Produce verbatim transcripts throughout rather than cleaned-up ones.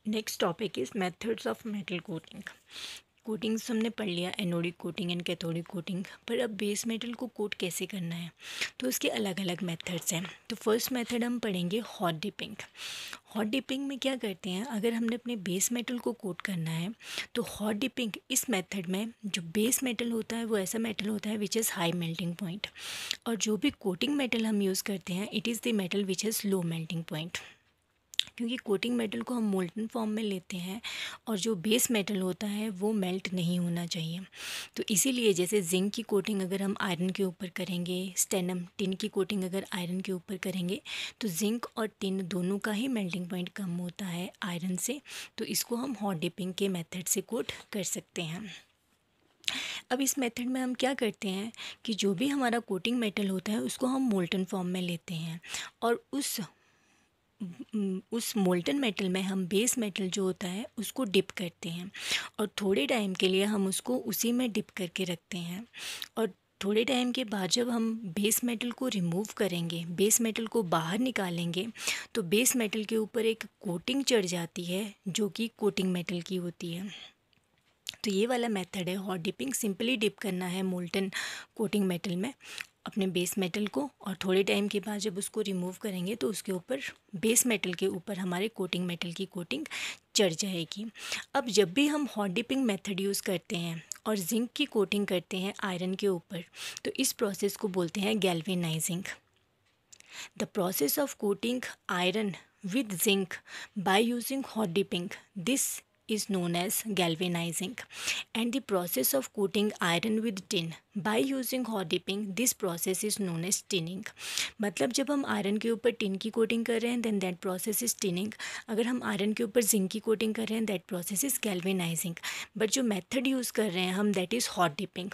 Next topic is methods of metal coating. Coatings हमने पढ़ लिया, anodic coating and cathodic coating. पर अब बेस मेटल को कोट कैसे करना है, तो उसके अलग अलग मेथड्स हैं। तो फर्स्ट मेथड हम पढ़ेंगे हॉट डिपिंग। हॉट डिपिंग में क्या करते हैं, अगर हमने अपने बेस मेटल को कोट करना है तो हॉट डिपिंग इस मेथड में जो बेस मेटल होता है वो ऐसा मेटल होता है which is high melting point, और जो भी कोटिंग मेटल हम यूज़ करते हैं it is the metal which is low melting point. क्योंकि कोटिंग मेटल को हम मोल्टन फॉर्म में लेते हैं और जो बेस मेटल होता है वो मेल्ट नहीं होना चाहिए। तो इसीलिए जैसे जिंक की कोटिंग अगर हम आयरन के ऊपर करेंगे, स्टेनम टिन की कोटिंग अगर आयरन के ऊपर करेंगे तो जिंक और टिन दोनों का ही मेल्टिंग पॉइंट कम होता है आयरन से। तो इसको हम हॉट डिपिंग के मेथड से कोट कर सकते हैं। अब इस मेथड में हम क्या करते हैं कि जो भी हमारा कोटिंग मेटल होता है उसको हम मोल्टन फॉर्म में लेते हैं और उस उस मोल्टन मेटल में हम बेस मेटल जो होता है उसको डिप करते हैं और थोड़े टाइम के लिए हम उसको उसी में डिप करके रखते हैं। और थोड़े टाइम के बाद जब हम बेस मेटल को रिमूव करेंगे, बेस मेटल को बाहर निकालेंगे, तो बेस मेटल के ऊपर एक कोटिंग चढ़ जाती है जो कि कोटिंग मेटल की होती है। तो ये वाला मेथड है हॉट डिपिंग। सिंपली डिप करना है मोल्टन कोटिंग मेटल में अपने बेस मेटल को, और थोड़े टाइम के बाद जब उसको रिमूव करेंगे तो उसके ऊपर बेस मेटल के ऊपर हमारे कोटिंग मेटल की कोटिंग चढ़ जाएगी। अब जब भी हम हॉट डिपिंग मेथड यूज़ करते हैं और जिंक की कोटिंग करते हैं आयरन के ऊपर, तो इस प्रोसेस को बोलते हैं galvanizing. The process of coating iron with zinc by using hot dipping, this is known as galvanizing, and the process of coating iron with tin by using hot dipping, this process is known as tinning। मतलब जब हम iron के ऊपर tin की coating कर रहे हैं then that process is tinning. अगर हम आयरन के ऊपर जिंक की कोटिंग कर रहे हैं that process is galvanizing. But जो मेथड यूज़ कर रहे हैं हम that is hot dipping.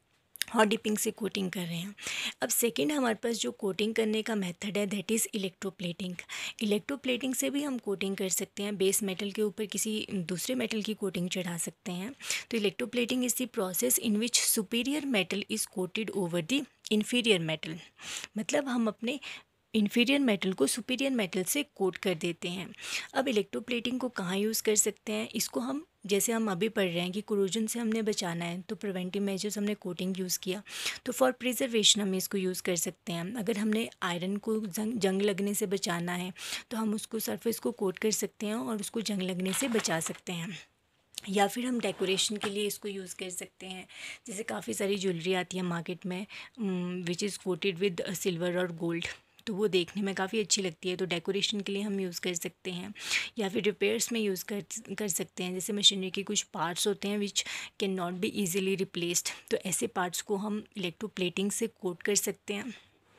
Hot dipping से कोटिंग कर रहे हैं। अब सेकेंड हमारे पास जो कोटिंग करने का मेथड है दैट इज़ इलेक्ट्रोप्लेटिंग। इलेक्ट्रोप्लेटिंग से भी हम कोटिंग कर सकते हैं, बेस मेटल के ऊपर किसी दूसरे मेटल की कोटिंग चढ़ा सकते हैं। तो electroplating is the process in which superior metal is coated over the inferior metal. मतलब हम अपने इन्फीरियर मेटल को सुपीरियर मेटल से कोट कर देते हैं। अब इलेक्ट्रोप्लेटिंग को कहाँ यूज़ कर सकते हैं, इसको हम जैसे हम अभी पढ़ रहे हैं कि कोरोजन से हमने बचाना है तो प्रिवेंटिव मेजर्स हमने कोटिंग यूज़ किया, तो फॉर प्रिजर्वेशन हम इसको यूज़ कर सकते हैं। अगर हमने आयरन को जंग जंग लगने से बचाना है तो हम उसको सरफेस को कोट कर सकते हैं और उसको जंग लगने से बचा सकते हैं। या फिर हम डेकोरेशन के लिए इसको यूज़ कर सकते हैं। जैसे काफ़ी सारी ज्वेलरी आती है मार्केट में which is coated with silver और गोल्ड, तो वो देखने में काफ़ी अच्छी लगती है, तो डेकोरेशन के लिए हम यूज़ कर सकते हैं। या फिर रिपेयर्स में यूज़ कर कर सकते हैं। जैसे मशीनरी के कुछ पार्ट्स होते हैं which can not be easily replaced, तो ऐसे पार्ट्स को हम इलेक्ट्रोप्लेटिंग से कोट कर सकते हैं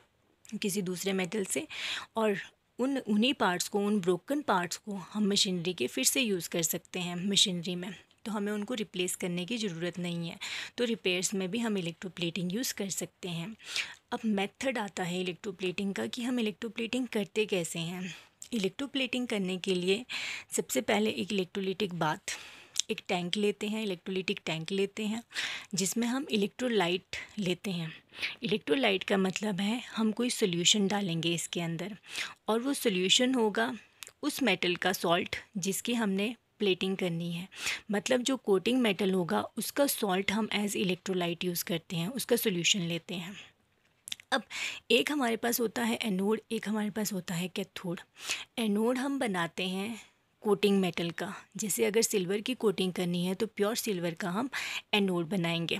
किसी दूसरे मेटल से, और उन उन्हीं पार्ट्स को, उन ब्रोकन पार्ट्स को हम मशीनरी के फिर से यूज़ कर सकते हैं मशीनरी में, तो हमें उनको रिप्लेस करने की ज़रूरत नहीं है। तो रिपेयर्स में भी हम इलेक्ट्रोप्लेटिंग यूज़ कर सकते हैं। अब मेथड आता है इलेक्ट्रोप्लेटिंग का कि हम इलेक्ट्रोप्लेटिंग करते कैसे हैं। इलेक्ट्रोप्लेटिंग करने के लिए सबसे पहले एक इलेक्ट्रोलिटिक बाथ, एक टैंक लेते हैं, इलेक्ट्रोलिटिक टैंक लेते हैं जिसमें हम इलेक्ट्रोलाइट लेते हैं। इलेक्ट्रोलाइट का मतलब है हम कोई सोल्यूशन डालेंगे इसके अंदर, और वो सोल्यूशन होगा उस मेटल का सॉल्ट जिसकी हमने प्लेटिंग करनी है। मतलब जो कोटिंग मेटल होगा उसका सॉल्ट हम एज इलेक्ट्रोलाइट यूज़ करते हैं, उसका सोल्यूशन लेते हैं। अब एक हमारे पास होता है एनोड, एक हमारे पास होता है कैथोड। एनोड हम बनाते हैं कोटिंग मेटल का, जैसे अगर सिल्वर की कोटिंग करनी है तो प्योर सिल्वर का हम एनोड बनाएंगे,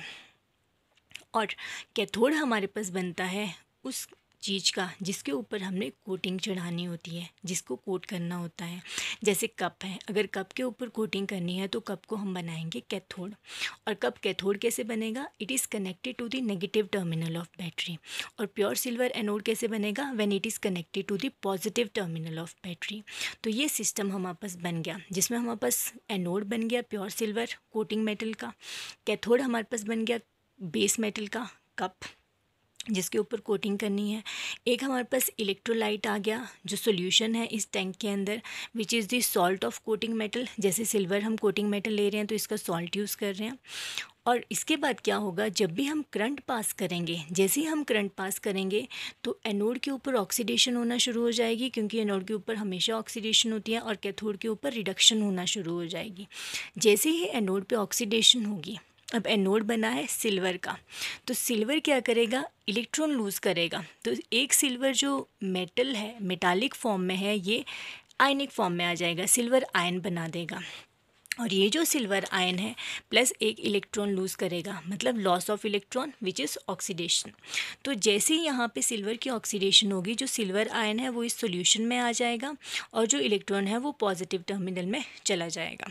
और कैथोड हमारे पास बनता है उस चीज़ का जिसके ऊपर हमने कोटिंग चढ़ानी होती है, जिसको कोट करना होता है। जैसे कप है, अगर कप के ऊपर कोटिंग करनी है तो कप को हम बनाएंगे कैथोड। और कप कैथोड कैसे बनेगा, it is connected to the negative terminal of battery. और प्योर सिल्वर एनोड कैसे बनेगा, when it is connected to the positive terminal of battery. तो ये सिस्टम हमारे पास बन गया, जिसमें हमारे पास एनोड बन गया प्योर सिल्वर कोटिंग मेटल का, कैथोड हमारे पास बन गया बेस मेटल का कप जिसके ऊपर कोटिंग करनी है। एक हमारे पास इलेक्ट्रोलाइट आ गया जो सॉल्यूशन है इस टैंक के अंदर, which is the salt of coating metal. जैसे सिल्वर हम कोटिंग मेटल ले रहे हैं तो इसका सॉल्ट यूज़ कर रहे हैं। और इसके बाद क्या होगा, जब भी हम करंट पास करेंगे, जैसे ही हम करंट पास करेंगे तो एनोड के ऊपर ऑक्सीडेशन होना शुरू हो जाएगी, क्योंकि एनोड के ऊपर हमेशा ऑक्सीडेशन होती है, और कैथोड के ऊपर रिडक्शन होना शुरू हो जाएगी। जैसे ही एनोड पे ऑक्सीडेशन होगी, अब एनोड बना है सिल्वर का, तो सिल्वर क्या करेगा, इलेक्ट्रॉन लूज़ करेगा। तो एक सिल्वर जो मेटल है, मेटालिक फॉर्म में है, ये आयनिक फॉर्म में आ जाएगा, सिल्वर आयन बना देगा। और ये जो सिल्वर आयन है प्लस एक इलेक्ट्रॉन लूज़ करेगा, मतलब loss of electron which is oxidation. तो जैसे ही यहाँ पे सिल्वर की ऑक्सीडेशन होगी, जो सिल्वर आयन है वो इस सॉल्यूशन में आ जाएगा, और जो इलेक्ट्रॉन है वो पॉजिटिव टर्मिनल में चला जाएगा।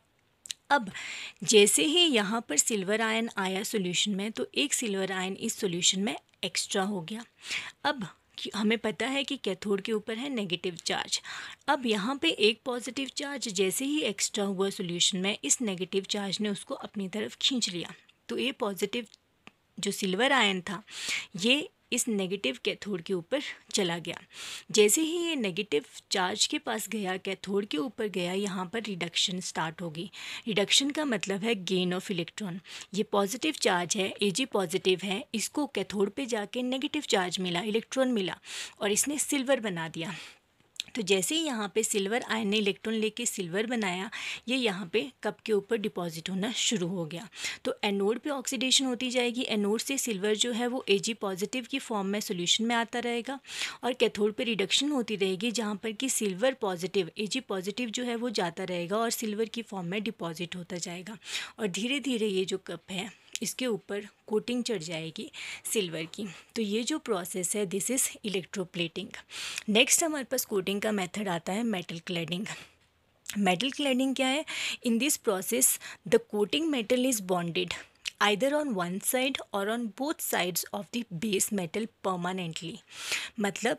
अब जैसे ही यहाँ पर सिल्वर आयन आया सॉल्यूशन में, तो एक सिल्वर आयन इस सॉल्यूशन में एक्स्ट्रा हो गया। अब हमें पता है कि कैथोड के ऊपर है नेगेटिव चार्ज। अब यहाँ पे एक पॉजिटिव चार्ज जैसे ही एक्स्ट्रा हुआ सॉल्यूशन में, इस नेगेटिव चार्ज ने उसको अपनी तरफ खींच लिया। तो ये पॉजिटिव जो सिल्वर आयन था, ये इस नेगेटिव कैथोड के ऊपर चला गया। जैसे ही ये नेगेटिव चार्ज के पास गया, कैथोड के ऊपर गया, यहाँ पर रिडक्शन स्टार्ट होगी। रिडक्शन का मतलब है गेन ऑफ इलेक्ट्रॉन। ये पॉजिटिव चार्ज है, एजी पॉजिटिव है, इसको कैथोड पे जाके नेगेटिव चार्ज मिला, इलेक्ट्रॉन मिला, और इसने सिल्वर बना दिया। तो जैसे ही यहाँ पे सिल्वर आयन ने इलेक्ट्रॉन लेके सिल्वर बनाया, ये यहाँ पे कप के ऊपर डिपॉजिट होना शुरू हो गया। तो एनोड पे ऑक्सीडेशन होती जाएगी, एनोड से सिल्वर जो है वो एजी पॉजिटिव की फॉर्म में सॉल्यूशन में आता रहेगा, और कैथोड पे रिडक्शन होती रहेगी, जहाँ पर कि सिल्वर पॉजिटिव, एजी पॉजिटिव जो है वो जाता रहेगा और सिल्वर की फॉर्म में डिपॉजिट होता जाएगा। और धीरे धीरे ये जो कप है, इसके ऊपर कोटिंग चढ़ जाएगी सिल्वर की। तो ये जो प्रोसेस है, दिस इज़ इलेक्ट्रोप्लेटिंग। नेक्स्ट हमारे पास कोटिंग का मेथड आता है मेटल क्लैडिंग। मेटल क्लैडिंग क्या है? In this process the coating metal is bonded either on one side or on both sides of the base metal permanently। मतलब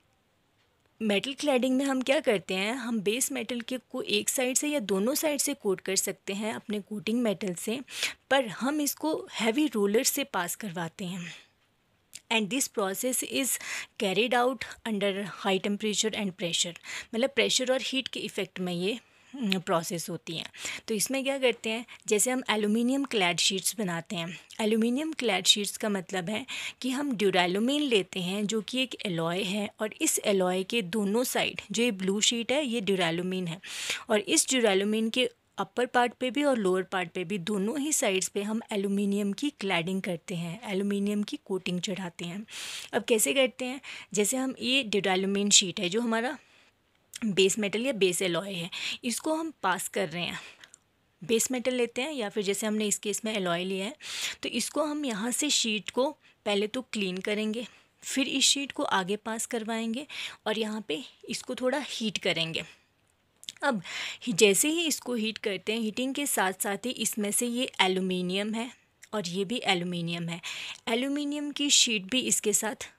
metal cladding में हम क्या करते हैं, हम बेस मेटल के को एक साइड से या दोनों साइड से कोट कर सकते हैं अपने कोटिंग मेटल से, पर हम इसको हैवी रोलर से पास करवाते हैं। And this process is carried out under high temperature and pressure, मतलब प्रेशर और हीट के इफ़ेक्ट में ये प्रोसेस होती हैं। तो इसमें क्या करते हैं, जैसे हम एल्यूमिनियम क्लैड शीट्स बनाते हैं। एल्यूमिनियम क्लैड शीट्स का मतलब है कि हम ड्यूरालुमीन लेते हैं, जो कि एक एलॉय है, और इस एलॉय के दोनों साइड, जो ये ब्लू शीट है ये ड्यूरालुमीन है, और इस ड्यूरालुमीन के अपर पार्ट पे भी और लोअर पार्ट पे भी, दोनों ही साइड्स पे हम एल्यूमिनियम की क्लैडिंग करते हैं, एल्यूमिनियम की कोटिंग चढ़ाते हैं। अब कैसे करते हैं, जैसे हम ये ड्यूरालुमीन शीट है जो हमारा बेस मेटल या बेस एलॉय है, इसको हम पास कर रहे हैं। बेस मेटल लेते हैं, या फिर जैसे हमने इस केस में एलॉय लिया है, तो इसको हम यहाँ से शीट को पहले तो क्लीन करेंगे, फिर इस शीट को आगे पास करवाएंगे, और यहाँ पे इसको थोड़ा हीट करेंगे। अब जैसे ही इसको हीट करते हैं, हीटिंग के साथ साथ ही इसमें से ये एल्यूमिनियम है और ये भी एल्यूमिनियम है, एल्यूमिनियम की शीट भी इसके साथ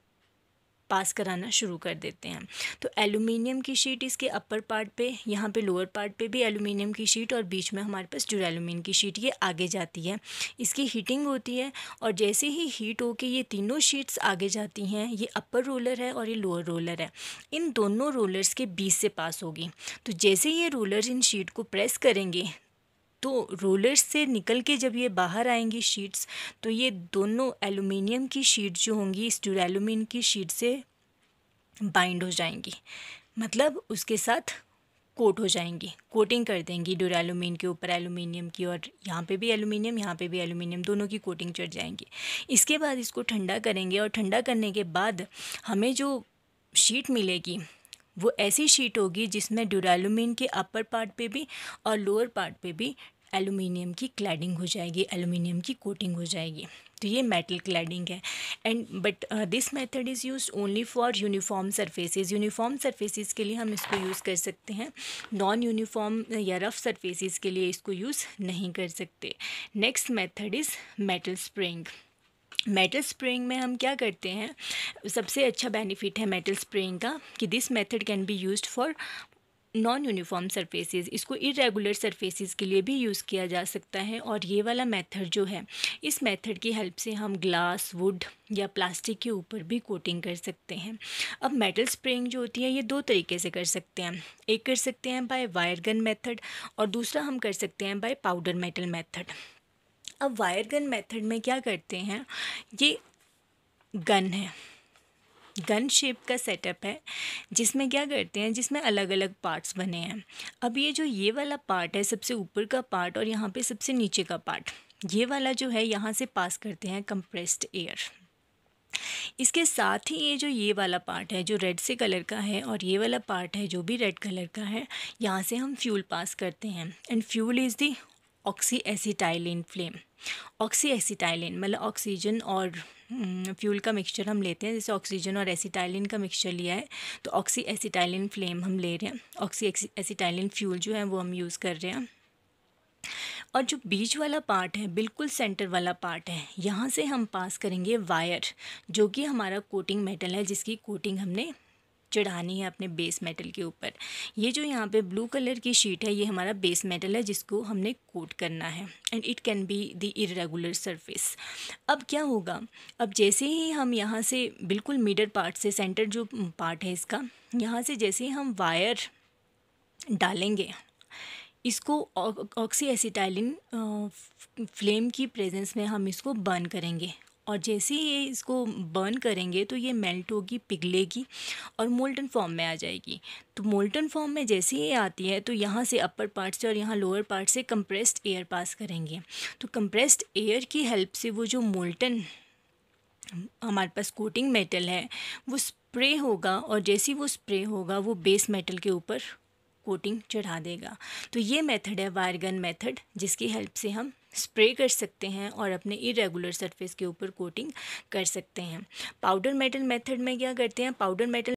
पास कराना शुरू कर देते हैं। तो एल्यूमिनियम की शीट इसके अपर पार्ट पे, यहाँ पे लोअर पार्ट पे भी एल्यूमिनियम की शीट, और बीच में हमारे पास ड्यूरालुमीन की शीट, ये आगे जाती है। इसकी हीटिंग होती है, और जैसे ही हीट होके ये तीनों शीट्स आगे जाती हैं, ये अपर रोलर है और ये लोअर रोलर है, इन दोनों रोलर्स के बीच से पास होगी। तो जैसे ये रोलर इन शीट को प्रेस करेंगे, तो रोलर्स से निकल के जब ये बाहर आएंगी शीट्स, तो ये दोनों एल्यूमिनियम की शीट जो होंगी इस ड्यूरालुमीन की शीट से बाइंड हो जाएंगी, मतलब उसके साथ कोट हो जाएंगी, कोटिंग कर देंगी ड्यूरालुमीन के ऊपर एल्यूमिनियम की, और यहाँ पे भी एल्यूमिनियम, यहाँ पे भी एल्यूमिनियम, दोनों की कोटिंग चढ़ जाएंगी। इसके बाद इसको ठंडा करेंगे, और ठंडा करने के बाद हमें जो शीट मिलेगी वो ऐसी शीट होगी जिसमें ड्यूरालुमीन के अपर पार्ट पे भी और लोअर पार्ट पे भी एल्यूमिनियम की क्लैडिंग हो जाएगी, एल्यूमिनियम की कोटिंग हो जाएगी। तो ये मेटल क्लैडिंग है। And but this method is used only for uniform surfaces. Uniform surfaces के लिए हम इसको यूज़ कर सकते हैं, नॉन यूनिफॉर्म या रफ सरफेसेस के लिए इसको यूज़ नहीं कर सकते। Next method is metal spraying. Metal spraying में हम क्या करते हैं, सबसे अच्छा बेनिफिट है मेटल स्प्रेइंग का कि this method can be used for non uniform surfaces. इसको इरेगुलर सरफेसेस के लिए भी यूज़ किया जा सकता है, और ये वाला मेथड जो है, इस मेथड की हेल्प से हम ग्लास, वुड या प्लास्टिक के ऊपर भी कोटिंग कर सकते हैं। अब मेटल स्प्रेइंग जो होती है ये दो तरीके से कर सकते हैं, एक कर सकते हैं बाय वायर गन मेथड, और दूसरा हम कर सकते हैं बाय पाउडर मेटल मेथड। अब वायर गन मेथड में क्या करते हैं, ये गन है, गन शेप का सेटअप है जिसमें क्या करते हैं, जिसमें अलग अलग पार्ट्स बने हैं। अब ये जो ये वाला पार्ट है, सबसे ऊपर का पार्ट और यहाँ पे सबसे नीचे का पार्ट, ये वाला जो है यहाँ से पास करते हैं कंप्रेस्ड एयर। इसके साथ ही ये जो ये वाला पार्ट है जो रेड से कलर का है और ये वाला पार्ट है जो भी रेड कलर का है, यहाँ से हम फ्यूल पास करते हैं। And fuel is the oxy acetylene flame. Oxy acetylene मतलब ऑक्सीजन और फ्यूल का मिक्सचर हम लेते हैं, जैसे ऑक्सीजन और एसिटाइलिन का मिक्सचर लिया है तो ऑक्सी एसिटाइलिन फ्लेम हम ले रहे हैं, ऑक्सी एसिटाइलिन फ्यूल जो है वो हम यूज़ कर रहे हैं। और जो बीच वाला पार्ट है, बिल्कुल सेंटर वाला पार्ट है, यहाँ से हम पास करेंगे वायर, जो कि हमारा कोटिंग मेटल है, जिसकी कोटिंग हमने चढ़ानी है अपने बेस मेटल के ऊपर। ये जो यहाँ पे ब्लू कलर की शीट है, ये हमारा बेस मेटल है जिसको हमने कोट करना है। And it can be the irregular surface. अब क्या होगा, अब जैसे ही हम यहाँ से बिल्कुल मिडल पार्ट से, सेंटर जो पार्ट है इसका, यहाँ से जैसे ही हम वायर डालेंगे, इसको ऑक्सी एसिटाइलिन फ्लेम की प्रेजेंस में हम इसको बर्न करेंगे। और जैसे ही ये इसको बर्न करेंगे तो ये मेल्ट होगी, पिघलेगी और मोल्टन फॉर्म में आ जाएगी। तो मोल्टन फॉर्म में जैसे ही आती है तो यहाँ से अपर पार्ट से और यहाँ लोअर पार्ट से कंप्रेस्ड एयर पास करेंगे। तो कंप्रेस्ड एयर की हेल्प से वो जो मोल्टन हमारे पास कोटिंग मेटल है वो स्प्रे होगा, और जैसे ही वो स्प्रे होगा वो बेस मेटल के ऊपर कोटिंग चढ़ा देगा। तो ये मेथड है वायर गन मेथड, जिसकी हेल्प से हम स्प्रे कर सकते हैं और अपने इरेगुलर सरफेस के ऊपर कोटिंग कर सकते हैं। पाउडर मेटल मेथड में क्या करते हैं, पाउडर मेटल